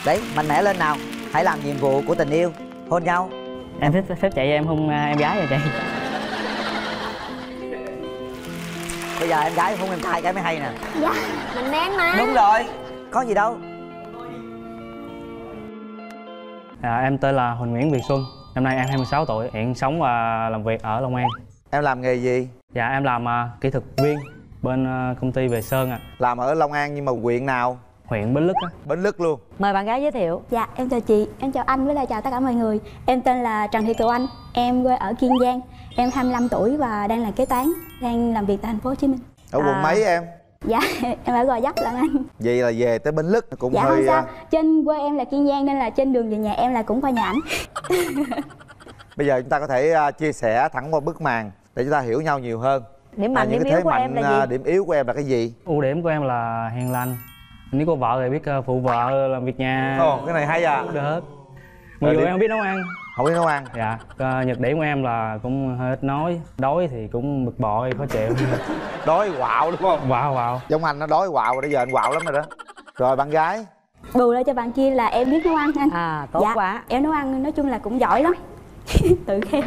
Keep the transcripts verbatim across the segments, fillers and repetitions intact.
Đấy, mạnh mẽ lên nào. Hãy làm nhiệm vụ của tình yêu. Hôn nhau. Em thích thích chị em hôn em gái rồi chị. Bây giờ em gái hôn em trai cái mới hay nè. Dạ, mình men mà. Đúng rồi, có gì đâu. À, em tên là Huỳnh Nguyễn Việt Xuân. Năm nay em hai mươi sáu tuổi, hiện sống và làm việc ở Long An. Em làm nghề gì? Dạ em làm uh, kỹ thuật viên bên uh, công ty về sơn ạ. À. Làm ở Long An nhưng mà huyện nào? Huyện Bến Lức á. Bến Lức luôn. Mời bạn gái giới thiệu. Dạ, em chào chị, em chào anh với lại chào tất cả mọi người. Em tên là Trần Thị Kiều Anh, em quê ở Kiên Giang. Em hai mươi lăm tuổi và đang là kế toán, đang làm việc tại thành phố Hồ Chí Minh. Ở quận à. mấy em? Dạ, em ở Gò Vấp lận anh. Vậy là về tới Bến Lức cũng dạ, hơi... Dạ không sao, trên quê em là Kiên Giang nên là trên đường về nhà em là cũng qua nhà ảnh. Bây giờ chúng ta có thể uh, chia sẻ thẳng qua bức màn để chúng ta hiểu nhau nhiều hơn. Điểm mạnh, à, điểm yếu của em là gì? Uh, điểm yếu của em là cái gì? Ưu điểm của em là hiền lành. Nếu có vợ thì biết uh, phụ vợ làm việc nhà. Ồ, cái này hay à. Được hết. Mọi người em biết nấu ăn. Không biết nấu ăn. Dạ, uh, nhược điểm của em là cũng hơi ít nói. Đói thì cũng bực bội, khó chịu. Đói quạo đúng không? Quạo quạo. Giống anh nó đói quạo, bây giờ anh quạo lắm rồi đó. Rồi bạn gái? Bù lại cho bạn kia là em biết nấu ăn anh. À, tốt dạ, quá. Em nấu ăn nói chung là cũng giỏi lắm. Tự khen.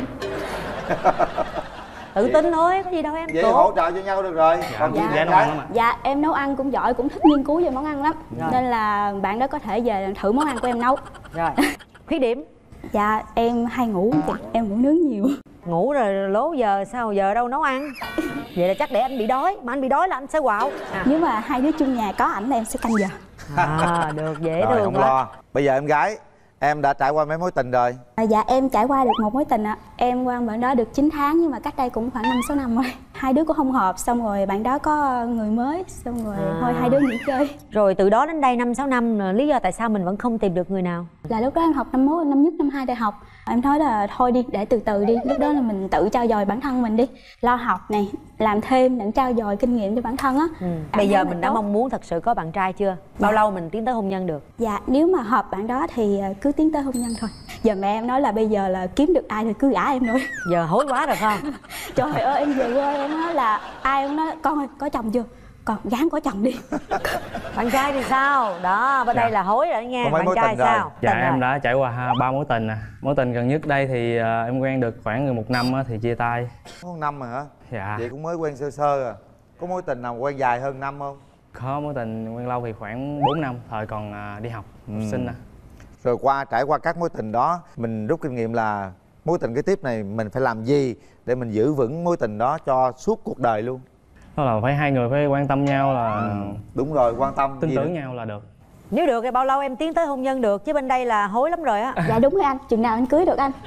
Tự tin thôi, có gì đâu em. Vậy hỗ trợ cho nhau được rồi. Dạ, còn dạ, dạ, nấu ăn lắm ạ. Dạ, em nấu ăn cũng giỏi, cũng thích nghiên cứu về món ăn lắm. Rồi. Nên là bạn đó có thể về thử món ăn của em nấu. Rồi. Khuyết điểm? Dạ, em hay ngủ, em ngủ nướng nhiều. Ngủ rồi lố giờ sao giờ đâu nấu ăn. Vậy là chắc để anh bị đói, mà anh bị đói là anh sẽ quạo à. Nếu mà hai đứa chung nhà có ảnh là em sẽ canh giờ. À, được, dễ rồi, thương không quá. lo. Bây giờ em gái, em đã trải qua mấy mối tình rồi? À, dạ em trải qua được một mối tình ạ. À. Em qua bạn đó được chín tháng nhưng mà cách đây cũng khoảng năm sáu năm rồi. Hai đứa cũng không hợp, xong rồi bạn đó có người mới, xong rồi à. thôi hai đứa nghỉ chơi. Rồi từ đó đến đây năm sáu năm, lý do tại sao mình vẫn không tìm được người nào? Là lúc đó em học năm mốt, năm nhất, năm hai đại học. Em nói là thôi đi, để từ từ đi. Lúc đó là mình tự trau dồi bản thân mình đi. Lo học này, làm thêm để trau dồi kinh nghiệm cho bản thân á. Ừ. Bây giờ mình đã tốt. Mong muốn thật sự có bạn trai chưa? Bao dạ. lâu mình tiến tới hôn nhân được? Dạ, nếu mà hợp bạn đó thì cứ tiến tới hôn nhân thôi. Giờ mẹ em nói là bây giờ là kiếm được ai thì cứ gả em thôi. Giờ hối quá rồi không? Trời ơi, em về quê em nói là ai cũng nói con ơi, có chồng chưa? Còn gán có chồng đi. Bạn trai thì sao? Đó, bên dạ. đây là hối rồi nha. Bạn trai sao? Rồi. Dạ, em rồi. đã trải qua ba mối tình nè. Mối tình gần nhất đây thì uh, em quen được khoảng một năm á, thì chia tay. Một năm rồi hả? Dạ. Vậy cũng mới quen sơ sơ à. Có mối tình nào quen dài hơn năm không? Có mối tình quen lâu thì khoảng bốn năm, thời còn uh, đi học, ừ. học sinh nè. Rồi qua trải qua các mối tình đó, mình rút kinh nghiệm là mối tình kế tiếp này mình phải làm gì để mình giữ vững mối tình đó cho suốt cuộc đời luôn? Đó là phải hai người phải quan tâm nhau là... Ừ. Đúng rồi, quan tâm tin tưởng nữa? nhau là được. Nếu được thì bao lâu em tiến tới hôn nhân được, chứ bên đây là hối lắm rồi á. Dạ đúng rồi anh, chừng nào anh cưới được anh?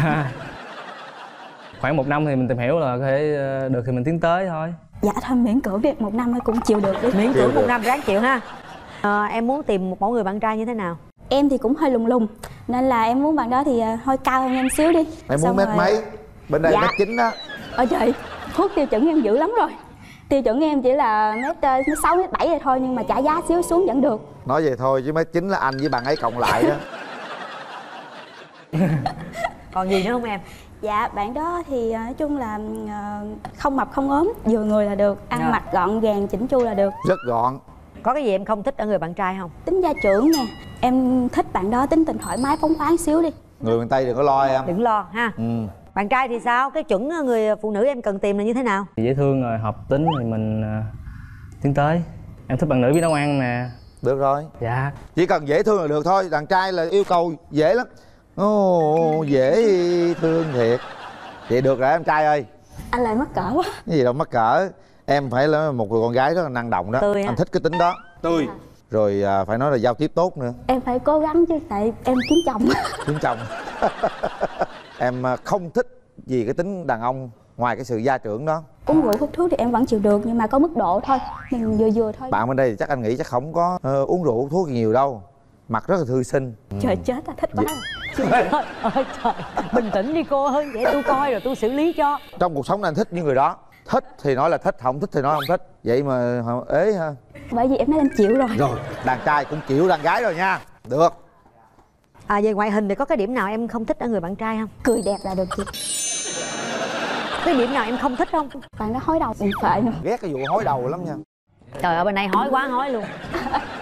Khoảng một năm thì mình tìm hiểu là có thể được thì mình tiến tới thôi. Dạ thôi miễn cưỡng đi, một năm cũng chịu được đi. Miễn cưỡng một năm ráng chịu ha. À, em muốn tìm một mẫu người bạn trai như thế nào? Em thì cũng hơi lùng lùng, nên là em muốn bạn đó thì hơi cao hơn em xíu đi. Em muốn mét rồi... mấy? Bên đây dạ. mét chín đó. Ôi trời, thuốc tiêu chuẩn em dữ lắm rồi. Tiêu chuẩn em chỉ là mét sáu, mét bảy rồi thôi, nhưng mà trả giá xíu xuống vẫn được. Nói vậy thôi chứ mét chín là anh với bạn ấy cộng lại đó. Còn gì nữa không em? Dạ, bạn đó thì nói chung là không mập không ốm, vừa người là được. Ăn rồi. Mặc gọn gàng chỉnh chu là được. Rất gọn. Có cái gì em không thích ở người bạn trai không? Tính gia trưởng nè. Em thích bạn đó tính tình thoải mái phóng khoáng xíu đi. Người miền Tây đừng có lo em. Đừng lo ha. Ừ. Bạn trai thì sao? Cái chuẩn người phụ nữ em cần tìm là như thế nào? Dễ thương rồi, hợp tính thì mình uh, tiến tới. Em thích bạn nữ biết nấu ăn nè. Được rồi. Dạ. Chỉ cần dễ thương là được thôi. Đàn trai là yêu cầu dễ lắm. Ồ, dễ thương thiệt. Vậy được rồi em trai ơi. Anh lại mắc cỡ quá. Cái gì đâu mắc cỡ. Em phải là một người con gái rất là năng động đó. Tươi anh á. thích cái tính đó. Tươi. Rồi à, phải nói là giao tiếp tốt nữa. Em phải cố gắng chứ, tại em kiếm chồng. Kiếm chồng. Em không thích gì cái tính đàn ông ngoài cái sự gia trưởng đó. Uống rượu hút thuốc thì em vẫn chịu được, nhưng mà có mức độ thôi, mình vừa vừa thôi. Bạn bên đây thì chắc anh nghĩ chắc không có uh, uống rượu hút thuốc nhiều đâu. Mặt rất là thư sinh. Trời chết, ta thích quá. Trời ơi, ơi trời, bình tĩnh đi cô ơi, để tôi coi rồi tôi xử lý cho. Trong cuộc sống này anh thích những người đó. Thích thì nói là thích, không thích thì nói không thích. Vậy mà ế ha. Bởi vì em nói em chịu rồi. Rồi, đàn trai cũng chịu đàn gái rồi nha. Được. À, về ngoại hình thì có cái điểm nào em không thích ở người bạn trai không? Cười đẹp là được chị. Cái điểm nào em không thích không? Bạn đó hối đầu bụng phệ nữa. Ghét cái vụ hối đầu lắm nha. Trời ơi, bên này hói quá hói luôn.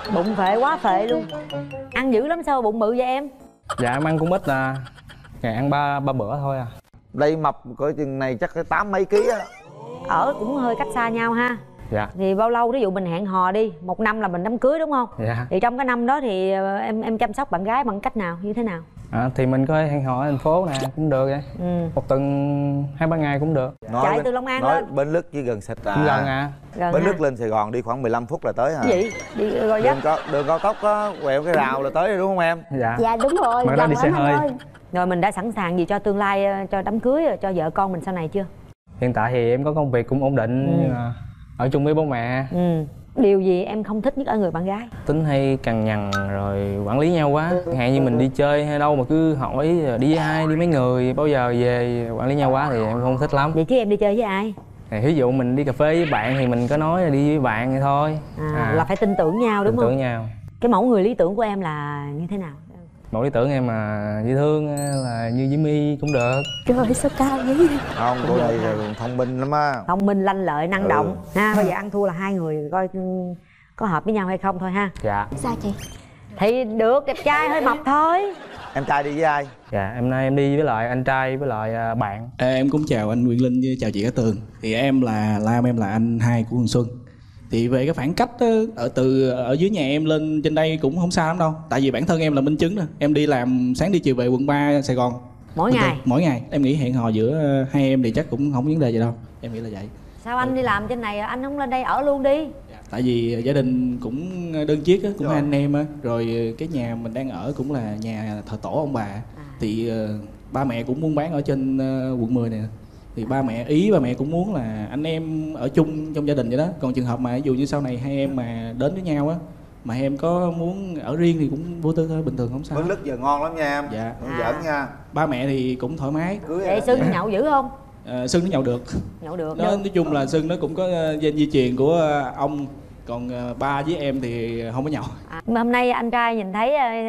Bụng phệ quá phệ luôn. Ăn dữ lắm sao bụng bự vậy em? Dạ em ăn cũng ít à, ngày ăn ba ba bữa thôi à. Đây mập cỡ chừng này chắc cái tám mấy ký á. Ở cũng hơi cách xa nhau ha. Dạ. Thì bao lâu ví dụ mình hẹn hò đi, một năm là mình đám cưới đúng không? Dạ. Thì trong cái năm đó thì em em chăm sóc bạn gái bằng cách nào, như thế nào? À, thì mình có hẹn hò ở thành phố nè cũng được vậy. Ừ. Một tuần hai ba ngày cũng được. Nói Chạy bên, từ Long An nói lên. Bến Lức chỉ gần xịt à. Cũng gần à. Gần Bến ha. Lức lên Sài Gòn đi khoảng mười lăm phút là tới hả? Cái gì? Đi rồi dắt. Đường, có, đường cao tốc có quẹo cái rào là tới rồi đúng không em? Dạ. Dạ đúng rồi, Mà nó gần đi xe lắm anh hơi. ơi. Rồi mình đã sẵn sàng gì cho tương lai, cho đám cưới, cho vợ con mình sau này chưa? Hiện tại thì em có công việc cũng ổn định, Ừ. nhưng mà ở chung với bố mẹ. Ừ. Điều gì em không thích nhất ở người bạn gái? Tính hay cằn nhằn rồi quản lý nhau quá. Chẳng hạn như mình đi chơi hay đâu mà cứ hỏi đi với ai, đi mấy người, bao giờ về, quản lý nhau quá thì em không thích lắm. Vậy chứ em đi chơi với ai? Thì ví dụ mình đi cà phê với bạn thì mình có nói là đi với bạn thì thôi. À, là phải tin tưởng nhau đúng tin không? tưởng nhau. Cái mẫu người lý tưởng của em là như thế nào? Mẫu lý tưởng em mà dễ thương là như Jimmy cũng được. Trời ơi sao cao vậy? Không, cô này là thông minh lắm á. Thông minh, lanh lợi, năng Ừ. động ha. Bây giờ ăn thua là hai người coi có hợp với nhau hay không thôi ha. Dạ. Sao chị? Thì được, đẹp trai hơi mập thôi. Em trai đi với ai? Dạ, em nay em đi với lại anh trai với lại à, bạn. À, em cũng chào anh Quyền Linh với chào chị Cát Tường. Thì em là Lam, em là anh hai của Hương Xuân. Thì về cái khoảng cách á, ở từ ở dưới nhà em lên trên đây cũng không xa lắm đâu. Tại vì bản thân em là minh chứng nè. Em đi làm sáng đi chiều về quận ba Sài Gòn. Mỗi Bình ngày. thường, mỗi ngày. Em nghĩ hẹn hò giữa hai em thì chắc cũng không có vấn đề gì đâu. Em nghĩ là vậy. Sao anh đi làm trên này anh không lên đây ở luôn đi? Tại vì gia đình cũng đơn chiếc á, cũng Rồi. hai anh em á. Rồi cái nhà mình đang ở cũng là nhà thờ tổ ông bà. Thì uh, ba mẹ cũng muốn bán ở trên uh, quận mười này. Thì ba mẹ ý ba mẹ cũng muốn là anh em ở chung trong gia đình vậy đó. Còn trường hợp mà ví dụ như sau này hai em mà đến với nhau á, mà em có muốn ở riêng thì cũng vô tư thôi, bình thường không sao. Bến Lức giờ ngon lắm nha em. Dạ. Không À. giỡn nha. Ba mẹ thì cũng thoải mái. Cưới Vậy Sưng nhậu dữ không? À, Sưng nó nhậu được. Nhậu được Nó, đâu. nói chung là Sưng nó cũng có uh, gen di truyền của uh, ông. Còn uh, ba với em thì không có nhậu. À, mà hôm nay anh trai nhìn thấy ờ,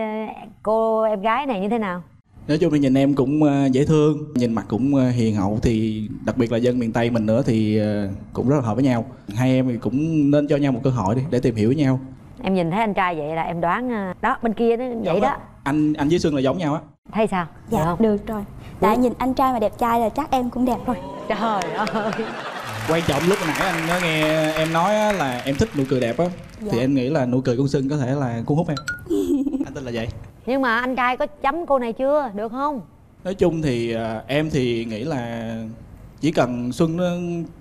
cô em gái này như thế nào? Nói chung là nhìn em cũng uh, dễ thương, nhìn mặt cũng uh, hiền hậu, thì đặc biệt là dân miền Tây mình nữa thì uh, cũng rất là hợp với nhau. Hai em thì cũng nên cho nhau một cơ hội đi để tìm hiểu với nhau. Em nhìn thấy anh trai vậy là em đoán ờ, đó bên kia nó vậy Giống đó. á. Anh anh với Xuân là giống nhau á. Thấy sao? Được Dạ không? được rồi. Tại nhìn anh trai mà đẹp trai là chắc em cũng đẹp rồi. Trời ơi. Quan trọng lúc nãy anh có nghe em nói á, là em thích nụ cười đẹp á. Dạ. Thì em nghĩ là nụ cười con Xuân có thể là cuốn hút em. Anh tin là vậy. Nhưng mà anh trai có chấm cô này chưa? Được không? Nói chung thì uh, em thì nghĩ là chỉ cần Xuân nó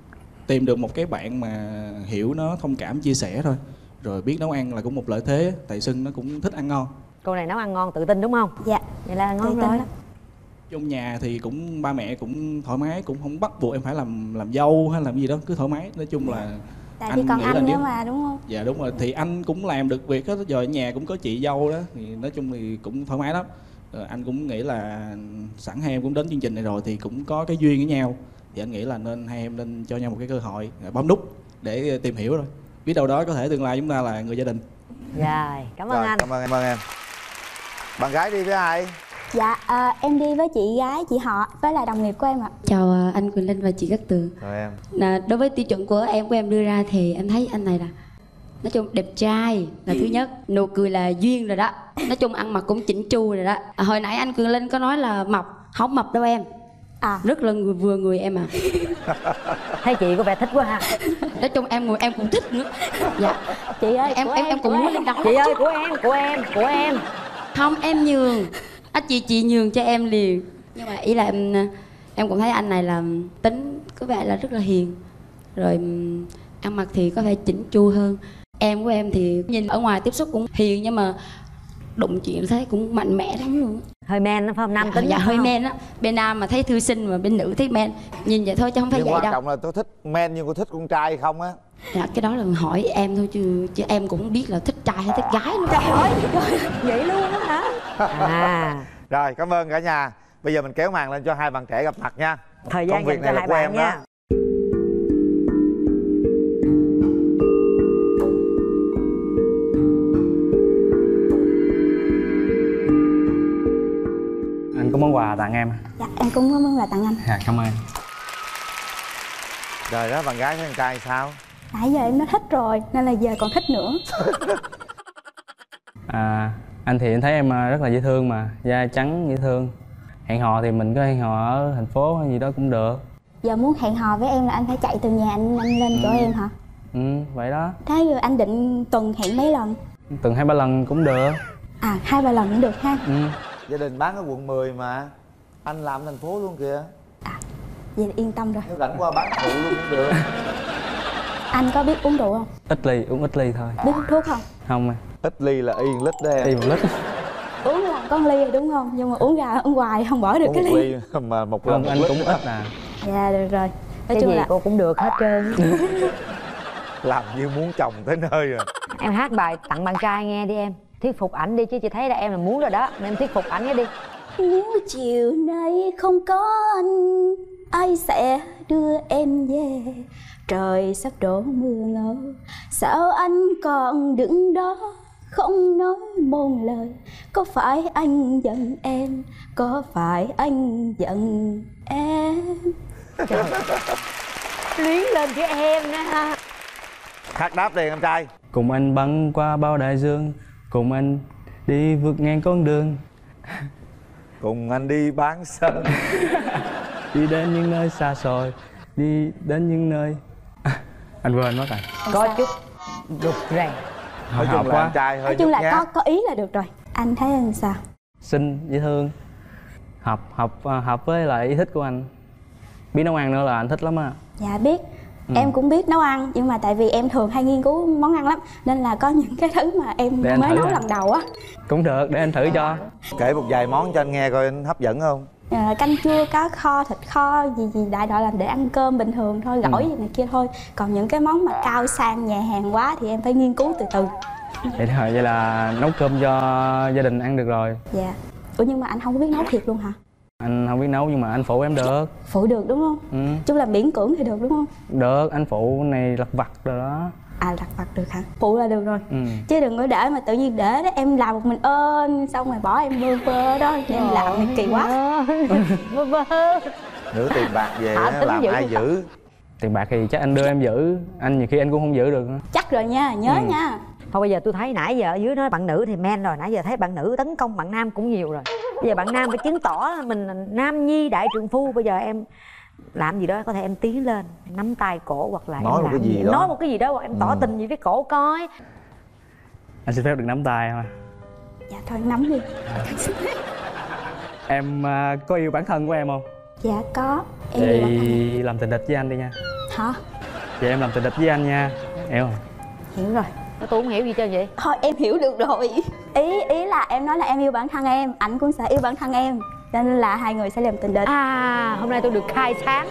tìm được một cái bạn mà hiểu nó, thông cảm, chia sẻ thôi, rồi biết nấu ăn là cũng một lợi thế. Tại Xuân nó cũng thích ăn ngon. Cô này nấu ăn ngon, tự tin đúng không? Dạ. Vậy là ngon Tự tin rồi. lắm. Trong nhà thì cũng ba mẹ cũng thoải mái, cũng không bắt buộc em phải làm làm dâu hay làm gì đó, cứ thoải mái. Nói chung là Tại anh vì còn nghĩ là anh nữa nếu- mà đúng không? dạ đúng rồi, thì anh cũng làm được việc hết, giờ ở nhà cũng có chị dâu đó, thì nói chung thì cũng thoải mái lắm. Rồi anh cũng nghĩ là sẵn hai em cũng đến chương trình này rồi thì cũng có cái duyên với nhau, thì anh nghĩ là nên hai em nên cho nhau một cái cơ hội, bấm nút để tìm hiểu rồi biết đâu đó có thể tương lai chúng ta là người gia đình. Rồi, cảm ơn Rồi, anh. cảm ơn em, cảm ơn em. Bạn gái đi với ai? Dạ à, em đi với chị gái, chị họ với là đồng nghiệp của em ạ. Chào à, anh Quyền Linh và chị Cát Tường. Rồi em. Là đối với tiêu chuẩn của em của em đưa ra thì em thấy anh này là nói chung đẹp trai là thứ nhất, nụ cười là duyên rồi đó, nói chung ăn mặc cũng chỉnh chu rồi đó. À, hồi nãy anh Quyền Linh có nói là mập, không mập đâu em, À rất là người vừa người em à. Thấy chị có vẻ thích quá ha. Nói chung em ngồi em cũng thích nữa. Dạ. Chị ơi, Em- của em- em cũng của muốn lên đó. Chị ơi, của em, của em, của em. Không, em nhường, à, chị chị nhường cho em liền. Nhưng mà ý là em em cũng thấy anh này là tính có vẻ là rất là hiền, rồi ừm, ăn mặc thì có vẻ chỉnh chu hơn. Em của em thì nhìn ở ngoài tiếp xúc cũng hiền, nhưng mà đụng chuyện thấy cũng mạnh mẽ lắm luôn. Hơi men nó phải không? Nam Dạ, tính dạ phải hơi không? men á. Bên nam mà thấy thư sinh, mà bên nữ thấy men. Nhìn vậy thôi chứ không phải Nhưng vậy quan đâu. trọng là tôi thích men nhưng tôi thích con trai không á. Dạ, cái đó là hỏi em thôi chứ chứ em cũng không biết là thích trai hay thích gái nữa. Trời ơi, vậy luôn đó hả? À, Rồi, cảm ơn cả nhà. Bây giờ mình kéo màn lên cho hai bạn trẻ gặp mặt nha. thời gian Công việc dành này cho là hai của bạn em nha. đó. Anh có món quà tặng em. dạ em cũng muốn là tặng anh. Dạ, cảm ơn. Rồi đó, bạn gái với con trai sao? Nãy giờ em đã thích rồi nên là giờ còn thích nữa. À, anh thì anh thấy em rất là dễ thương mà, da trắng dễ thương. Hẹn hò thì mình có hẹn hò ở thành phố hay gì đó cũng được. Giờ muốn hẹn hò với em là anh phải chạy từ nhà anh, anh lên chỗ em hả? Ừ, vậy đó. Thế giờ anh định tuần hẹn mấy lần? Tuần hai ba lần cũng được. À, hai ba lần cũng được ha. Ừ. Gia đình bán ở quận mười mà, anh làm thành phố luôn kìa. À, vậy là yên tâm rồi. Nếu rảnh qua bán phụ luôn cũng được. Anh có biết uống rượu không? Ít ly, uống ít ly thôi. Biết hút thuốc không? Không à. Ít ly là yên lít đó em. Ly một lít. Uống là có ly rồi đúng không? Nhưng mà uống ra uống hoài không bỏ được Uống cái một ly. ly mà một Không, lần anh một cũng lít ít à. Dạ được rồi. Nói Cái chung gì là cô cũng được hết trơn. làm như muốn chồng tới nơi rồi. Em hát bài tặng bạn trai nghe đi em. Thuyết phục ảnh đi, chứ chị thấy là em là muốn rồi đó. Nên em thuyết phục ảnh cái đi. nếu chiều nay không có anh, ai sẽ đưa em về? Trời sắp đổ mưa ngâu, sao anh còn đứng đó không nói một lời? Có phải anh giận em, có phải anh giận em? Trời, luyến lên cho em nè. Hát đáp đi em trai. Cùng anh băng qua bao đại dương, cùng anh đi vượt ngang con đường, Cùng anh đi bán sân. đi đến những nơi xa xôi, đi đến những nơi anh quên mất rồi. Có chút rụt rè. Nói Hợp chung là quá. em trai hơi Nói chung nhút là nhát. có có ý là được rồi. Anh thấy anh sao? Xinh, dễ thương, hợp hợp hợp với lại ý thích của anh. Biết nấu ăn nữa là anh thích lắm á. Dạ biết. Ừ. Em cũng biết nấu ăn, nhưng mà tại vì em thường hay nghiên cứu món ăn lắm, nên là có những cái thứ mà em Để anh mới thử nấu à? lần đầu á. Cũng được, để anh thử cho. Kể một vài món cho anh nghe coi anh hấp dẫn không? À, canh chua, cá kho, thịt kho, gì gì đại loại là để ăn cơm bình thường thôi, gỏi Ừ. gì này kia thôi. Còn những cái món mà cao sang nhà hàng quá thì em phải nghiên cứu từ từ. Vậy thôi, vậy là nấu cơm cho gia đình ăn được rồi. Dạ. Ủa nhưng mà anh không có biết nấu thiệt luôn hả? Anh không biết nấu nhưng mà anh phụ em được. Phụ được đúng không? Ừ. Chung là miễn cưỡng thì được đúng không? Được, anh phụ này lặt vặt rồi đó. À lặt vặt được hả? Phụ là được rồi. Ừ. Chứ đừng có để mà tự nhiên để đó em làm một mình ơn xong rồi bỏ em bơ vơ đó, em làm thì kỳ quá. Vơ vơ. Nửa tiền bạc về Thả á, tính làm dữ ai vậy? giữ? Tiền bạc thì chắc anh đưa em giữ. Anh nhiều khi anh cũng không giữ được nữa. Chắc rồi nha, nhớ Ừ. nha. Thôi bây giờ tôi thấy nãy giờ ở dưới nói bạn nữ thì men rồi. Nãy giờ thấy bạn nữ tấn công bạn nam cũng nhiều rồi. Bây giờ bạn nam phải chứng tỏ mình là nam nhi đại trượng phu. Bây giờ em làm gì đó, có thể em tiến lên nắm tay cổ hoặc là Nói em một làm cái gì đó. nói một cái gì đó hoặc em tỏ Ừ. tình gì với cổ coi. Anh xin phép được nắm tay thôi. Dạ thôi nắm đi. Em à, có yêu bản thân của em không? Dạ có. Em yêu bản thân. Vậy làm tình địch với anh đi nha. Hả? Vậy em làm tình địch với anh nha. Hiểu không? Hiểu rồi. Tôi không hiểu gì trơn vậy. Thôi em hiểu được rồi. Ý ý là em nói là em yêu bản thân em, anh cũng sẽ yêu bản thân em, cho nên là hai người sẽ làm tình địch. À, hôm nay tôi được khai sáng.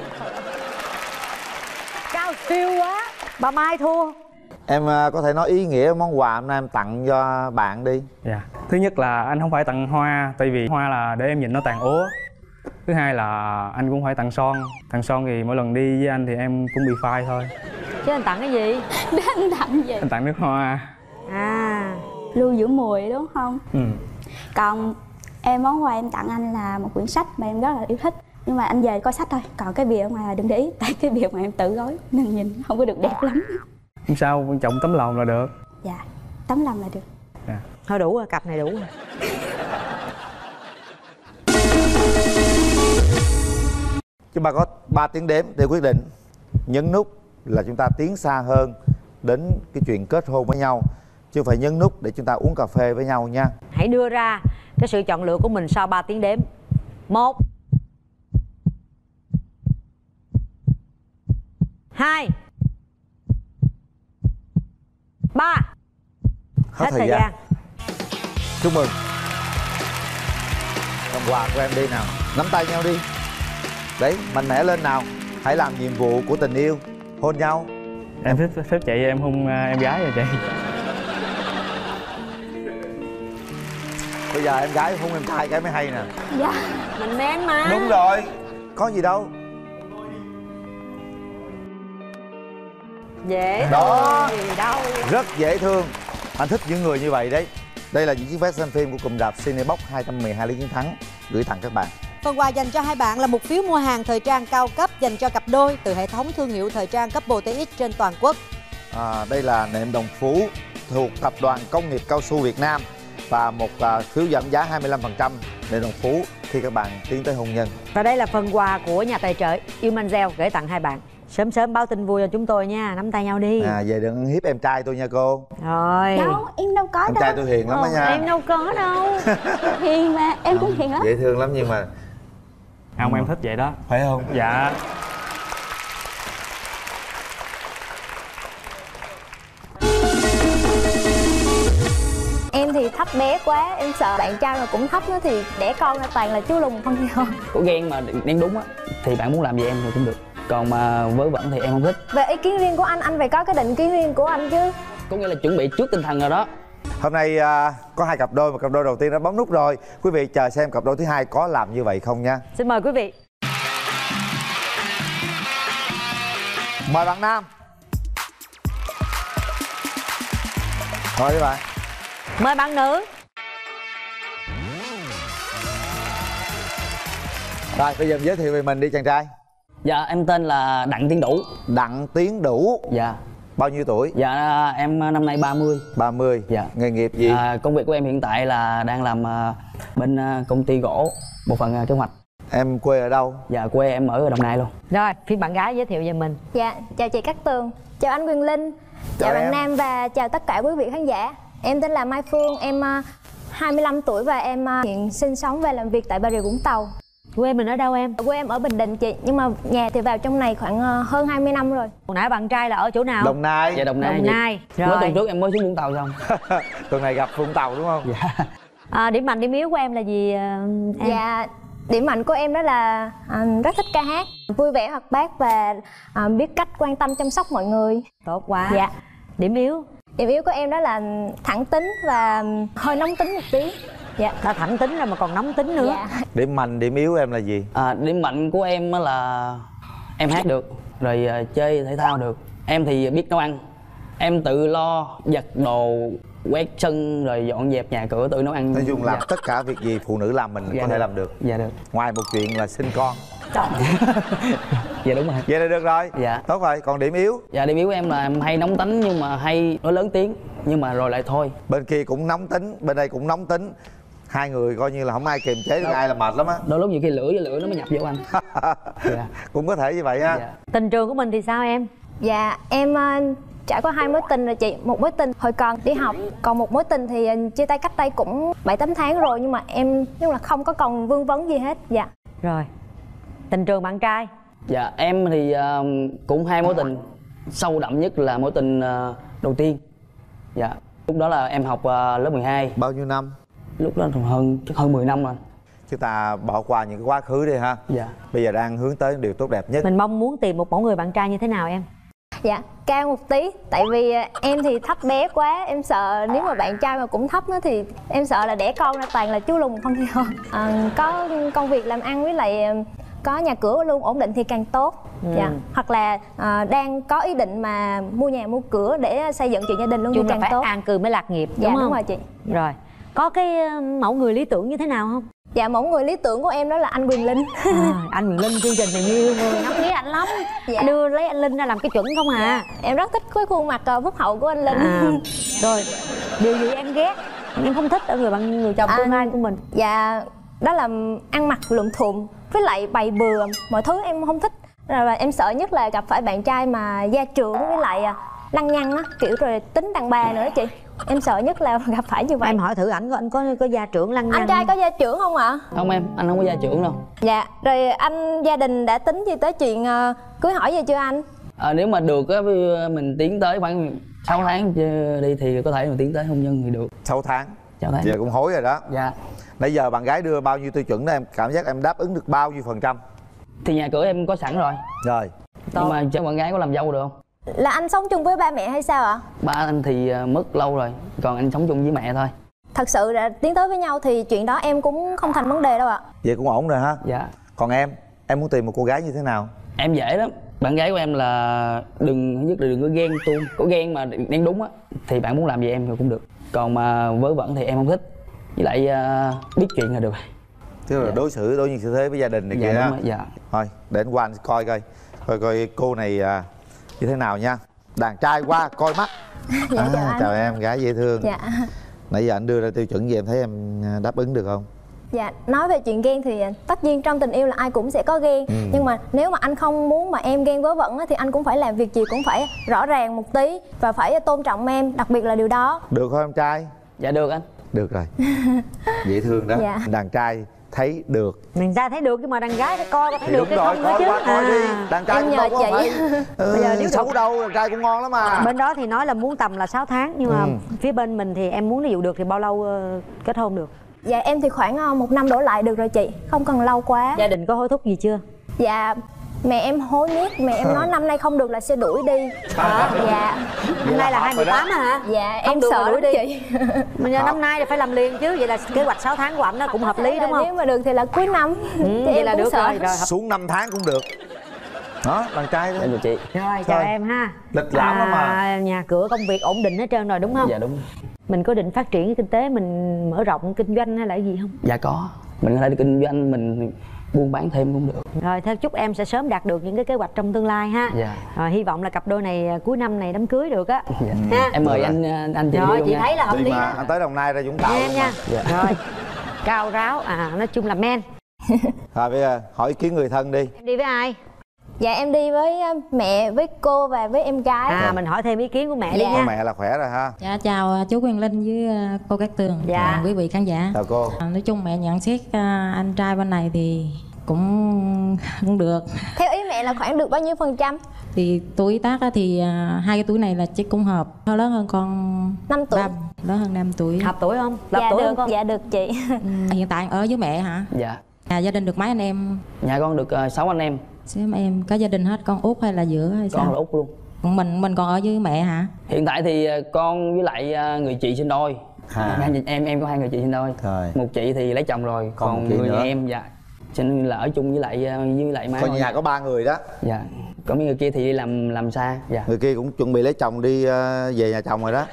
Cao siêu quá. Bà Mai thua. Em à, có thể nói ý nghĩa món quà hôm nay em tặng cho bạn đi. Dạ. Thứ nhất là anh không phải tặng hoa, tại vì hoa là để em nhìn nó tàn úa. Thứ hai là anh cũng phải tặng son. Tặng son thì mỗi lần đi với anh thì em cũng bị phai thôi. Chứ anh tặng cái gì? Để anh tặng gì? Anh tặng nước hoa. À, Lưu giữ mùi đúng không? Ừ. Còn em món quà em tặng anh là một quyển sách mà em rất là yêu thích. Nhưng mà anh về coi sách thôi, còn cái bìa ở ngoài là đừng để ý. Tại cái bìa mà em tự gói nên nhìn không có được đẹp lắm. Không sao, quan trọng tấm lòng là được. Dạ, tấm lòng là được. Dạ. thôi đủ rồi, cặp này đủ rồi. Chúng ta có ba tiếng đếm để quyết định. Nhấn nút là chúng ta tiến xa hơn đến cái chuyện kết hôn với nhau, chứ không phải nhấn nút để chúng ta uống cà phê với nhau nha. Hãy đưa ra cái sự chọn lựa của mình sau ba tiếng đếm. Một, hai, ba. Hết, Hết thời gian. Chúc mừng. Phần quà của em đi nào. Nắm tay nhau đi. Đấy, mạnh mẽ lên nào. Hãy làm nhiệm vụ của tình yêu. Hôn nhau. Em thích phép chị em hôn à, em gái rồi chị. Bây giờ em gái hôn em trai cái mới hay nè. Dạ. Mình men mà. Đúng rồi. Có gì đâu. Dễ Đó. thôi, gì đâu. Rất dễ thương. Anh thích những người như vậy đấy. Đây là những chiếc vé xem phim của cụm rạp Cinebox hai trăm mười hai Lý Chiến Thắng gửi tặng các bạn. Phần quà dành cho hai bạn là một phiếu mua hàng thời trang cao cấp dành cho cặp đôi từ hệ thống thương hiệu thời trang Couple tê ích trên toàn quốc. À, đây là nệm đồng Phú thuộc Tập đoàn Công nghiệp Cao su Việt Nam. và một uh, phiếu giảm giá hai mươi lăm phần trăm để đồng Phú khi các bạn tiến tới hôn nhân. Và đây là phần quà của nhà tài trợ Yêu gửi tặng hai bạn. Sớm sớm báo tin vui cho chúng tôi nha, nắm tay nhau đi. À, về đừng ăn hiếp em trai tôi nha cô. Rồi. Đâu, em đâu có Em đâu. trai tôi hiền lắm đó nha. Em đâu có đâu. Hiền mà, em cũng hiền lắm. Dễ thương lắm nhưng mà Không, em thích vậy đó. phải không? Dạ. Em thì thấp bé quá, em sợ bạn trai mà cũng thấp nữa thì đẻ con ra toàn là chú lùn không thôi. Có ghen mà đang đúng á thì bạn muốn làm gì em thì cũng được, còn mà vớ vẩn thì em không thích. Về ý kiến riêng của anh, anh phải có cái định kiến riêng của anh chứ. Có nghĩa là chuẩn bị trước tinh thần rồi đó. Hôm nay à, có hai cặp đôi, một cặp đôi đầu tiên đã bấm nút rồi. Quý vị chờ xem cặp đôi thứ hai có làm như vậy không nha. Xin mời quý vị. Mời bạn nam. Mời các bạn. Mời bạn nữ. Rồi bây giờ giới thiệu về mình đi chàng trai. Dạ em tên là Đặng Tiến Đủ. Đặng Tiến Đủ. Dạ. Bao nhiêu tuổi? Dạ em năm nay ba mươi. ba mươi. Dạ. Nghề nghiệp gì? À, công việc của em hiện tại là đang làm uh, bên uh, công ty gỗ, bộ phận uh, kế hoạch. Em quê ở đâu? Dạ quê em ở Đồng Nai luôn. Rồi, phiên bạn gái giới thiệu về mình. Dạ, chào chị Cát Tường, chào anh Quyền Linh, chào, Chào bạn em. Nam và chào tất cả quý vị khán giả. Em tên là Mai Phương, em uh, hai mươi lăm tuổi và em uh, hiện sinh sống và làm việc tại Bà Rịa Vũng Tàu. Quê mình ở đâu em? Quê em ở Bình Định chị, nhưng mà nhà thì vào trong này khoảng uh, hơn hai mươi năm rồi. Hồi nãy bạn trai là ở chỗ nào? Đồng Nai. Dạ Đồng Nai. Đồng chị. Nai. Mới Rồi. tuần trước em mới xuống Vũng Tàu xong. Tuần này gặp Vũng Tàu đúng không? Dạ. À, điểm mạnh điểm yếu của em là gì uh, em? Dạ, điểm mạnh của em đó là uh, rất thích ca hát, vui vẻ hoạt bát và uh, biết cách quan tâm chăm sóc mọi người. Tốt quá. Dạ. Điểm yếu? Điểm yếu của em đó là thẳng tính và hơi nóng tính một tí. Dạ. Đã thẳng tính rồi mà còn nóng tính nữa. Dạ. Điểm mạnh, điểm yếu em là gì? À, điểm mạnh của em á là em hát được, rồi uh, chơi thể thao được. Em thì biết nấu ăn. Em tự lo giặt đồ, quét sân rồi dọn dẹp nhà cửa, tự nấu ăn. Nói chung làm Dạ. tất cả việc gì phụ nữ làm mình Dạ có thể được. làm được. Dạ được. Ngoài một chuyện là sinh con. Dạ đúng rồi. Vậy là được rồi. Dạ. Tốt rồi, còn điểm yếu? Dạ điểm yếu của em là em hay nóng tính nhưng mà hay nói lớn tiếng, nhưng mà rồi lại thôi. Bên kia cũng nóng tính, bên đây cũng nóng tính. Hai người coi như là không ai kiềm chế được ai là mệt lắm á. Đôi lúc nhiều khi lửa với lửa nó mới nhập vô anh. Dạ. Cũng có thể như vậy ha. Dạ. Tình trường của mình thì sao em? Dạ, em uh, trải qua hai mối tình rồi chị. Một mối tình hồi còn đi học, còn một mối tình thì uh, chia tay cách đây cũng bảy tám tháng rồi, nhưng mà em nhưng là không có còn vương vấn gì hết. Dạ. Rồi. Tình trường bạn trai? Dạ em thì uh, cũng hai mối tình. Sâu đậm nhất là mối tình uh, đầu tiên. Dạ. Lúc đó là em học uh, lớp mười hai. Bao nhiêu năm? Lúc đó thì hơn chắc hơn mười năm rồi. Chúng ta bỏ qua những cái quá khứ đi ha. Dạ. Bây giờ đang hướng tới điều tốt đẹp nhất. Mình mong muốn tìm một mẫu người bạn trai như thế nào em? Dạ, cao một tí. Tại vì uh, em thì thấp bé quá, em sợ nếu mà bạn trai mà cũng thấp nữa thì em sợ là đẻ con ra toàn là chú lùn không thôi. À, có công việc làm ăn với lại uh, có nhà cửa luôn ổn định thì càng tốt. Ừ. Dạ. Hoặc là uh, đang có ý định mà mua nhà mua cửa để xây dựng chuyện gia đình luôn thì Chung là càng phải tốt. an cư mới lạc nghiệp, đúng Dạ không? đúng rồi chị. Rồi. Có cái uh, mẫu người lý tưởng như thế nào không? Dạ, mẫu người lý tưởng của em đó là anh Quyền Linh. À, anh Quyền Linh chương trình này nhiều người ngắm nghĩ anh lắm. Dạ. Đưa lấy anh Linh ra làm cái chuẩn không à? Em rất thích cái khuôn mặt uh, phúc hậu của anh Linh. À, rồi điều gì em ghét, em không thích ở người bạn người chồng tương lai của mình? Dạ, đó là ăn mặc lụm thụm với lại bày bừa, mọi thứ em không thích. Rồi em sợ nhất là gặp phải bạn trai mà gia trưởng với lại uh, lăng nhăng á, kiểu rồi tính đàn bà nữa đó chị. Em sợ nhất là gặp phải như vậy. Em hỏi thử ảnh có anh có có gia trưởng lăng nhăng Anh trai có gia trưởng không ạ? Không em, anh không có gia trưởng đâu. Dạ, rồi anh gia đình đã tính gì tới chuyện uh, cưới hỏi gì chưa anh? À, nếu mà được á, mình tiến tới khoảng sáu tháng đi thì có thể mình tiến tới hôn nhân thì được. Sáu tháng. sáu tháng. Giờ cũng hối rồi đó. Dạ. Nãy giờ bạn gái đưa bao nhiêu tiêu chuẩn đó, em cảm giác em đáp ứng được bao nhiêu phần trăm? Thì nhà cửa em có sẵn rồi. Rồi. Nhưng mà cho bạn gái có làm dâu được không? Là anh sống chung với ba mẹ hay sao ạ? Ba anh thì mất lâu rồi, còn anh sống chung với mẹ thôi. Thật sự là tiến tới với nhau thì chuyện đó em cũng không thành vấn đề đâu ạ. Vậy cũng ổn rồi ha. Dạ. Còn em, em muốn tìm một cô gái như thế nào? Em dễ lắm. Bạn gái của em là đừng thứ nhất là đừng có ghen tuông. Có ghen mà đang đúng á thì bạn muốn làm gì em thì cũng được. Còn mà vớ vẩn thì em không thích. Với lại uh, biết chuyện là được. Tức là dạ. đối xử đối nhân xử thế với gia đình này dạ, kia ha. Dạ. Thôi để anh qua anh coi coi coi coi cô này à, như thế nào nha. Đàn trai qua coi mắt. Dạ, à, chào anh. Chào em, gái dễ thương. Dạ. Nãy giờ anh đưa ra tiêu chuẩn gì em thấy em đáp ứng được không? Dạ, nói về chuyện ghen thì tất nhiên trong tình yêu là ai cũng sẽ có ghen. ừ. Nhưng mà nếu mà anh không muốn mà em ghen vớ vẩn thì anh cũng phải làm việc gì cũng phải rõ ràng một tí. Và phải tôn trọng em, đặc biệt là điều đó. Được không em trai? Dạ được anh. Được rồi. Dễ thương đó. Dạ. Đàn trai thấy được. Đàn trai thấy được nhưng mà đàn gái thấy coi có thấy Thì được đúng cái rồi, không nữa coi chứ. qua coi đi. À. Đàn trai Em cũng nhờ đâu có chị. phải ừ, Bây giờ nếu xấu được- đâu, đàn trai cũng ngon lắm mà. Bên đó thì nói là muốn tầm là sáu tháng nhưng mà Ừ. phía bên mình thì em muốn ví dụ được thì bao lâu ờ, kết hôn được? Dạ em thì khoảng ờ, một năm đổ lại được rồi chị. Không cần lâu quá. Gia đình có hối thúc gì chưa? Dạ mẹ em hối miết, mẹ em nói năm nay không được là sẽ đuổi đi. Ờ, dạ. Năm nay là hai mươi tám hả? Dạ Không em được sợ là đuổi lắm đi. chị. Mà giờ năm nay thì phải làm liền chứ. Vậy là kế hoạch sáu tháng của anh nó cũng hợp lý đúng không? Nếu mà được thì là cuối năm. Ừ, Thì vậy em là cũng được sợ. rồi. Rồi, hợp- Xuống năm tháng cũng được. Đó, đàn trai thôi. Em chào chị. rồi chào Thôi. em ha. Lịch lãm lắm mà. Nhà cửa công việc ổn định hết trơn rồi đúng không? Dạ đúng. Mình có định phát triển cái kinh tế mình mở rộng kinh doanh hay là cái gì không? Dạ có. Mình có thể kinh doanh, mình buôn bán thêm cũng được. Rồi theo chúc em sẽ sớm đạt được những cái kế hoạch trong tương lai ha. Dạ. Rồi hy vọng là cặp đôi này cuối năm này đám cưới được á. Dạ. Ha. Em mời Được anh anh chị đi Rồi luôn chị nha. thấy là hợp Đi lý mà đó. anh tới Đồng Nai ra Vũng Tàu Em luôn nha. mà. Dạ. Rồi cao ráo à nói chung là men. Rồi bây giờ hỏi ý kiến người thân đi. Em đi với ai? Dạ em đi với ờ, mẹ, với cô và với em gái. À mình hỏi thêm ý kiến của mẹ đi Dạ. Có nha. mẹ là khỏe rồi ha. Dạ chào chú Quyền Linh với ờ, cô Cát Tường. Dạ. À, quý vị khán giả. Chào cô. À, nói chung mẹ nhận xét ờ, anh trai bên này thì cũng không được. Theo ý mẹ là khoảng được bao nhiêu phần trăm? Thì tuổi tác á thì ờ, hai cái tuổi này là chắc cũng hợp. Nó lớn hơn con Năm tuổi. ba, lớn hơn năm tuổi. Hợp tuổi không? Lập Dạ tuổi được, không con? dạ được chị. Ừ, hiện tại ở với mẹ hả? Dạ. À, gia đình được mấy anh em? Nhà con được uh, sáu anh em. Xem em có gia đình hết, con út hay là giữa hay Con sao? là út luôn. Còn mình mình còn ở với mẹ hả? Hiện tại thì ờ, con với lại ờ, người chị sinh đôi. À. Hai- em em có hai người chị sinh đôi. Rồi. Một chị thì lấy chồng rồi, Còn còn một chị người nữa. nhà em dạ. Cho nên là ở chung với lại ờ, với lại má. Coi thôi. nhà có ba người đó. Dạ. Còn mấy người kia thì đi làm làm xa. Dạ. Người kia cũng chuẩn bị lấy chồng đi ờ, về nhà chồng rồi đó.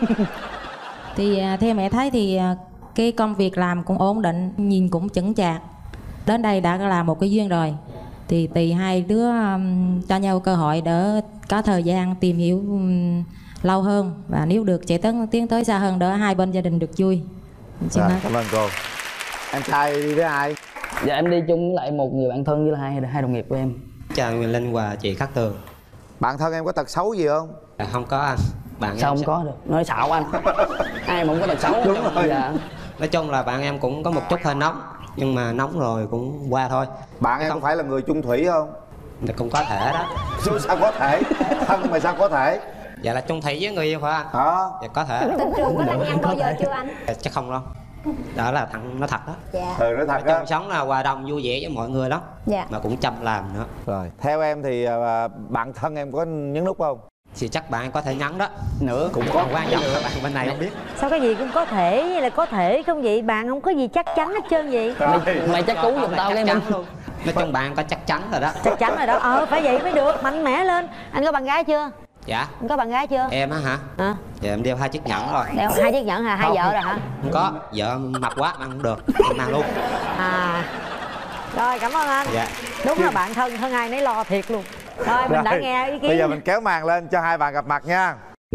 Thì à, theo mẹ thấy thì à, cái công việc làm cũng ổn định, nhìn cũng chững chạc. Đến đây đã là một cái duyên rồi. Thì tùy hai đứa um, cho nhau cơ hội để có thời gian tìm hiểu um, lâu hơn. Và nếu được chạy tới tiến tới xa hơn đỡ hai bên gia đình được vui. Xin Rồi, hết. cảm ơn cô. Em trai đi với ai? Dạ em đi chung với lại một người bạn thân với lại hai hai đồng nghiệp của em. Chào Quyền Linh và chị Cát Tường. Bạn thân em có tật xấu gì không? À, không có anh. Bạn Sao em không có được? Nói xạo anh. Ai mà không có tật xấu. Đúng rồi. Dạ. Nói chung là bạn em cũng có một chút hơi nóng, nhưng mà nóng rồi cũng qua thôi. Bạn em có phải là người chung thủy không? Thì cũng có thể đó. Chứ sao có thể? Thân mà sao có thể? Dạ là chung thủy với người yêu phải anh? Đó. Dạ có thể. Tình trường của anh em bao giờ chưa anh? Dạ, chắc không đâu. Đó là thằng nó thật đó. Dạ. Ừ, nói thật Trong á. sống là hòa đồng vui vẻ với mọi người lắm. Dạ. Mà cũng chăm làm nữa. Rồi, theo em thì ờ, bạn thân em có nhấn nút không? Thì chắc bạn có thể nhắn đó. Nữa Cũng có quan trọng là bạn bên này không biết. Sao cái gì cũng có thể hay là có thể không vậy? Bạn không có gì chắc chắn hết trơn vậy? mày, mày chắc cú giùm tao cái chắc mình. chắn luôn. Nói chung bạn có chắc chắn rồi đó. Chắc chắn rồi đó. Ờ phải vậy mới được, mạnh mẽ lên. Anh có bạn gái chưa? Dạ. Anh có bạn gái chưa? Em á hả? Hả? Dạ em đeo hai chiếc nhẫn rồi. Đeo hai chiếc nhẫn hả? Hai Không. vợ rồi hả? Không có. Vợ mập quá mang không được. Em mang luôn. À. Rồi cảm ơn anh. Dạ. Đúng là bạn thân thân ai nấy lo thiệt luôn. Rồi mình đã Rồi, nghe ý kiến. bây giờ mình kéo màn lên cho hai bạn gặp mặt nha.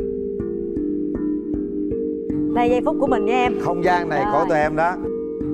Đây giây phút của mình nha em. Không gian này Rồi. của tụi em đó.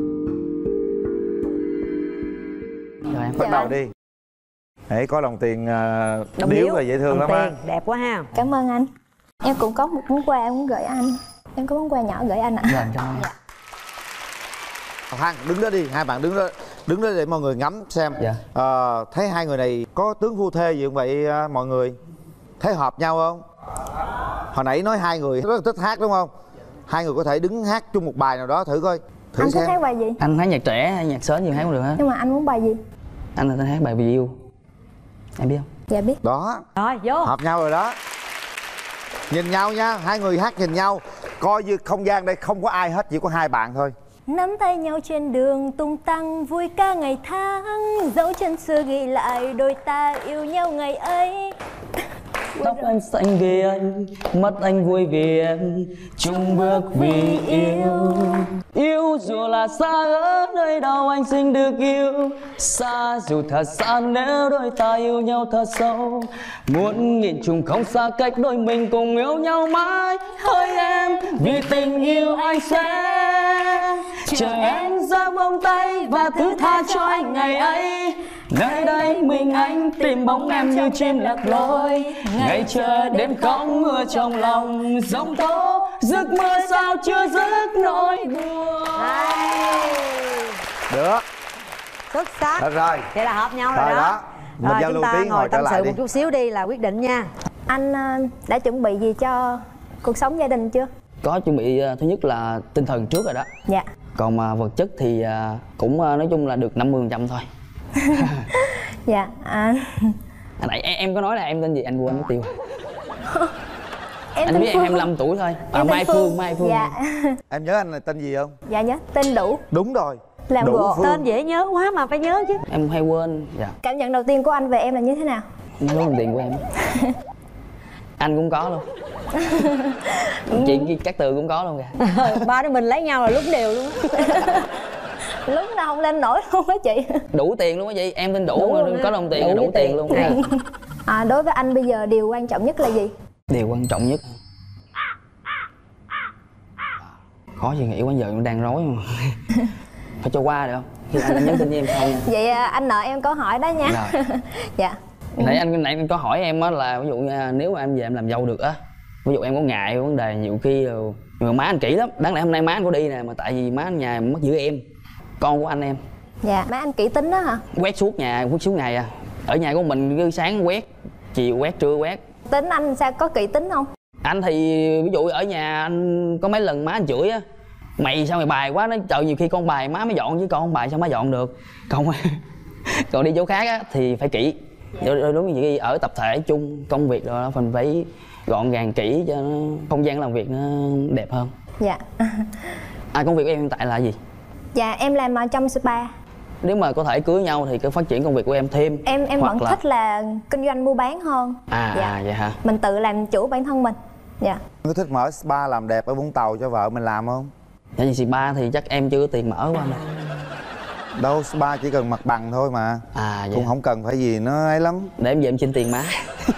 Rồi em. Bắt đầu đi. Đấy, có đồng tiền uh, Đồng điếu điếu. là dễ thương Đồng lắm á. tiền, đẹp quá ha. Cảm ơn anh. Em cũng có một món quà em muốn gửi anh. Em có món quà nhỏ gửi anh ạ. Rồi cho em. Khoan, đứng đó đi, hai bạn đứng đó, đứng đó để mọi người ngắm xem. Dạ. Ờ, thấy hai người này có tướng phu thê gì không vậy à, mọi người? Thấy hợp nhau không? Hồi nãy nói hai người rất là thích hát đúng không? Hai người có thể đứng hát chung một bài nào đó thử coi. Thử Anh xem. thích hát bài gì? Anh hát nhạc trẻ hay nhạc sến gì hát cũng được hết. Nhưng mà anh muốn bài gì? Anh là tên hát bài Vì Yêu. Em biết không? Dạ biết. Đó, Rồi vô. hợp nhau rồi đó. Nhìn nhau nha, hai người hát nhìn nhau. Coi như không gian đây không có ai hết, chỉ có hai bạn thôi. Nắm tay nhau trên đường tung tăng vui ca ngày tháng, dấu chân xưa ghi lại đôi ta yêu nhau ngày ấy. Tóc anh xanh vì anh, mắt anh vui vì em, chung bước vì yêu. Yêu dù là xa ở nơi đâu anh xin được yêu, xa dù thật xa nếu đôi ta yêu nhau thật sâu. Muốn nhìn chung không xa cách đôi mình cùng yêu nhau mãi. Hỡi em, vì tình yêu anh sẽ chờ em ra vòng tay và thứ tha cho anh ngày ấy. Nơi đây mình anh tìm bóng em như chim lạc lối, ngày chờ đêm không mưa trong lòng giông tố, giấc mơ sao chưa dứt nỗi buồn. Được. Xuất sắc. Được rồi. Vậy là hợp nhau rồi, Rồi đó, đó. Mình rồi giao chúng lưu ta tí, ngồi ngồi trở tâm lại sự đi. một chút xíu đi là quyết định nha. Anh ờ, đã chuẩn bị gì cho cuộc sống gia đình chưa? Có chuẩn bị, uh, thứ nhất là tinh thần trước rồi đó. Dạ. Còn mà vật chất thì uh, cũng uh, nói chung là được năm mươi phần trăm thôi. Dạ. À... Hồi nãy em, em có nói là em tên gì anh quên mất tiêu. Em Anh tên biết em Phương. hai mươi lăm tuổi thôi. À, Em tên Mai Phương, Phương. Mai Phương. Dạ. Em nhớ anh là tên gì không? Dạ nhớ. Tên Đủ. Đúng rồi. Làm Đủ gỗ. Phương. Tên dễ nhớ quá mà phải nhớ chứ. Em hay quên. Dạ. Cảm nhận đầu tiên của anh về em là như thế nào? Nó đồng tiền của em. Anh cũng có luôn. Chị Cát Tường cũng có luôn kìa. Ba đứa mình lấy nhau là lúc đều luôn. Lúc nào không lên nổi luôn á chị. Đủ tiền luôn á chị. Em tên Đủ, Đủ mà luôn có á. đồng tiền Đủ là đủ với tiền tiền. luôn. À. À, đối với anh bây giờ điều quan trọng nhất là gì? Điều quan trọng nhất khó suy nghĩ quá, giờ nó đang rối mà. Phải cho qua được không? Khi anh nhắn tin với em không? Vậy à, anh nợ em câu hỏi đó nha. Rồi. Dạ. Nãy anh nãy anh có hỏi em á là ví dụ như, nếu mà em về em làm dâu được á, ví dụ em có ngại vấn đề nhiều khi rồi, nhưng mà má anh kỹ lắm. Đáng lẽ hôm nay má anh có đi nè, mà tại vì má anh nhà mất giữ em, con của anh em. Dạ. Má anh kỹ tính đó hả? Quét suốt nhà, quét suốt ngày à. Ở nhà của mình cứ sáng quét, chiều quét, trưa quét. Tính anh sao, có kỹ tính không? Anh thì ví dụ ở nhà anh có mấy lần má anh chửi á, mày sao mày bài quá, nó trời nhiều khi con bài má mới dọn chứ con không bài sao má dọn được. Còn còn đi chỗ khác á thì phải kỹ. Đúng như vậy, ở tập thể chung công việc rồi đó mình phải gọn gàng kỹ cho nó không gian làm việc nó đẹp hơn. Dạ. À, công việc của em hiện tại là gì? Dạ em làm ở trong spa. Nếu mà có thể cưới nhau thì cứ phát triển công việc của em thêm. Em em hoặc vẫn là... thích là kinh doanh mua bán hơn. À, dạ. à vậy hả? Mình tự làm chủ bản thân mình. Dạ. Có thích mở spa làm đẹp ở Vũng Tàu cho vợ mình làm không? Dạ gì spa thì chắc em chưa có tiền mở qua đâu. Đâu, spa chỉ cần mặt bằng thôi mà. À vậy. Cũng không cần phải gì nó ấy lắm. Để em về em xin tiền má.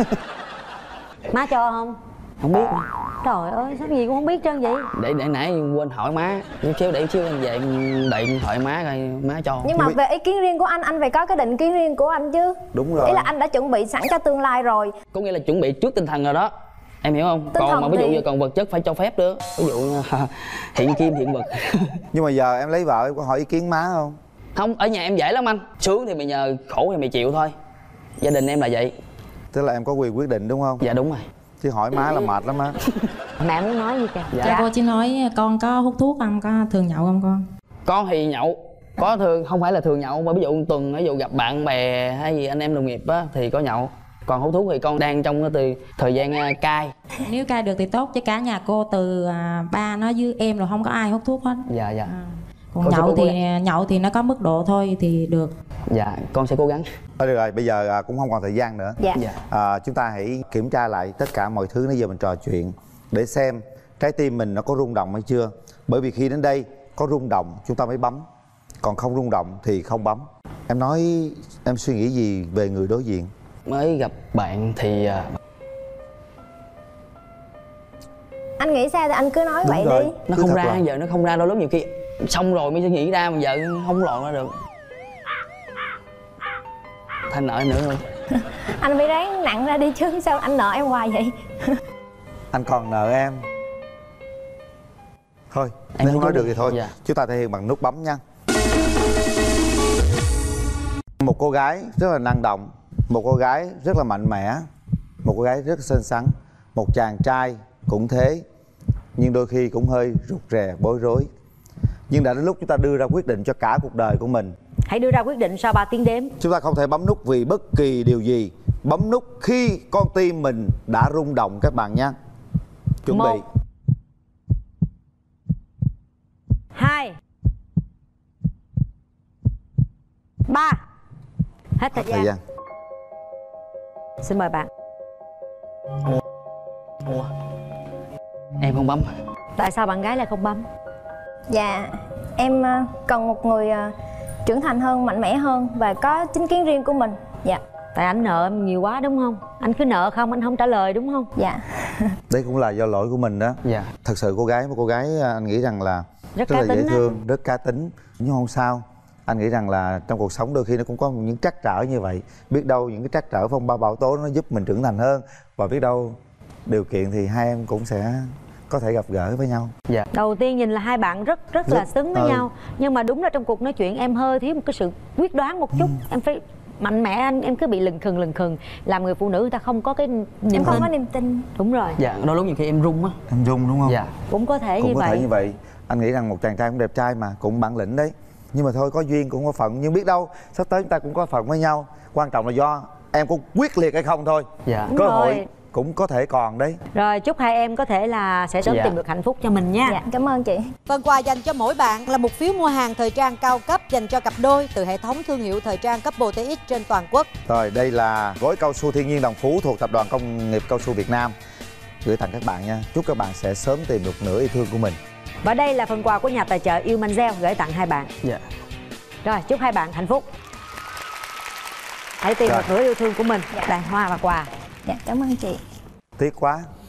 Má cho không? Không biết. Trời ơi, sao gì cũng không biết trơn vậy. Để để nãy quên hỏi má, xíu để xíu em về em đợi điện thoại má coi má cho. Nhưng mà về ý kiến riêng của anh, anh phải có cái định kiến riêng của anh chứ. Đúng rồi. Ý là anh đã chuẩn bị sẵn cho tương lai rồi. Có nghĩa là chuẩn bị trước tinh thần rồi đó. Em hiểu không? Tinh Còn mà ví dụ thì... như còn vật chất phải cho phép nữa. Ví dụ như hiện kim hiện vật. Nhưng mà giờ em lấy vợ em có hỏi ý kiến má không? Không, ở nhà em dễ lắm anh. Sướng thì mày nhờ, khổ thì mày chịu thôi. Gia đình em là vậy. Tức là em có quyền quyết định đúng không? Dạ đúng rồi. Chứ hỏi má là mệt lắm á. Mẹ muốn nói gì kìa? Dạ. Cho cô chỉ nói con có hút thuốc không, có thường nhậu không con? Con thì nhậu. Có thường, không phải là thường nhậu mà ví dụ một tuần, ví dụ gặp bạn bè hay gì anh em đồng nghiệp á thì có nhậu. Còn hút thuốc thì con đang trong cái từ thời gian uh, cai. Nếu cai được thì tốt, chứ cả nhà cô từ uh, ba nó với em rồi không có ai hút thuốc hết. Dạ dạ. À. Còn Con nhậu thì nhậu thì nó có mức độ thôi thì được. Dạ, con sẽ cố gắng. Thôi được rồi, bây giờ à, cũng không còn thời gian nữa. Dạ. Dạ. À, chúng ta hãy kiểm tra lại tất cả mọi thứ nãy giờ mình trò chuyện để xem trái tim mình nó có rung động hay chưa. Bởi vì khi đến đây có rung động chúng ta mới bấm, còn không rung động thì không bấm. Em nói em suy nghĩ gì về người đối diện? Mới gặp bạn thì uh... anh nghĩ sao thì anh cứ nói Đúng vậy rồi. đi. Nó Cứ không thật ra, là... giờ nó không ra đâu, lúc nhiều khi xong rồi mới suy nghĩ ra mà giờ không lòi ra được. Thanh nợ nữa thôi. Anh phải ráng nặng ra đi chứ sao anh nợ em hoài vậy? Anh còn nợ em. Thôi, Em nếu không nói đi. được thì thôi. Dạ. Chúng ta thể hiện bằng nút bấm nha. Một cô gái rất là năng động, một cô gái rất là mạnh mẽ, một cô gái rất là xinh xắn, một chàng trai cũng thế, nhưng đôi khi cũng hơi rụt rè, bối rối. Nhưng đã đến lúc chúng ta đưa ra quyết định cho cả cuộc đời của mình. Hãy đưa ra quyết định sau ba tiếng đếm. Chúng ta không thể bấm nút vì bất kỳ điều gì. Bấm nút khi con tim mình đã rung động các bạn nha. Chuẩn Một. bị. Hai. Ba. Hết thời Hết thời gian. gian. Xin mời bạn. Ủa? Ủa? Em không bấm. Tại sao bạn gái lại không bấm? Dạ, em ờ, cần một người ờ, trưởng thành hơn, mạnh mẽ hơn và có chính kiến riêng của mình. Dạ. Tại anh nợ em nhiều quá đúng không? Anh cứ nợ không, anh không trả lời đúng không? Dạ. Đấy cũng là do lỗi của mình đó. Dạ. Thật sự cô gái, một cô gái anh nghĩ rằng là Rất rất cá là dễ tính á. thương, rất cá tính. Nhưng không sao. Anh nghĩ rằng là trong cuộc sống đôi khi nó cũng có những trắc trở như vậy. Biết đâu những cái trắc trở phong ba bão tố nó giúp mình trưởng thành hơn. Và biết đâu điều kiện thì hai em cũng sẽ có thể gặp gỡ với nhau. Dạ. Đầu tiên nhìn là hai bạn rất rất, Rất- là xứng với ừ. nhau. Nhưng mà đúng là trong cuộc nói chuyện em hơi thiếu một cái sự quyết đoán một chút. Em phải mạnh mẽ, anh em cứ bị lừng khừng lừng khừng. Làm người phụ nữ người ta không có cái niềm Em không tin. có niềm tin. Đúng rồi. Dạ, đôi lúc nhiều khi em run á. Em rung đúng không? Dạ. Cũng có thể Cũng như có vậy. thể như vậy. Anh nghĩ rằng một chàng trai cũng đẹp trai mà, cũng bản lĩnh đấy. Nhưng mà thôi, có duyên cũng có phận. Nhưng biết đâu sắp tới chúng ta cũng có phận với nhau. Quan trọng là do em có quyết liệt hay không thôi. Dạ. Đúng Cơ rồi. hội cũng có thể còn đấy. Rồi chúc hai em có thể là sẽ sớm Dạ. tìm được hạnh phúc cho mình nha. Dạ, cảm ơn chị. Phần quà dành cho mỗi bạn là một phiếu mua hàng thời trang cao cấp dành cho cặp đôi từ hệ thống thương hiệu thời trang cấp Botex trên toàn quốc. Rồi, đây là gói cao su thiên nhiên Đồng Phú thuộc Tập đoàn Công nghiệp Cao su Việt Nam. Gửi tặng các bạn nha. Chúc các bạn sẽ sớm tìm được nửa yêu thương của mình. Và đây là phần quà của nhà tài trợ Yêu Manzel gửi tặng hai bạn. Dạ. Rồi chúc hai bạn hạnh phúc. Hãy tìm Rồi. được nửa yêu thương của mình. Đây, hoa và quà. Dạ, cảm ơn chị. Tiếc quá,